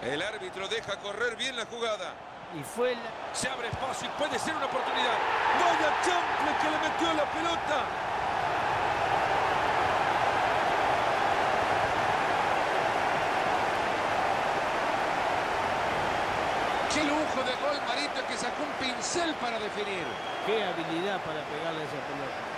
El árbitro deja correr bien la jugada. Y fue Se abre espacio y puede ser una oportunidad. ¡Vaya chample que le metió la pelota! ¡Qué lujo de gol, Marito, que sacó un pincel para definir! qué habilidad para pegarle a esa pelota.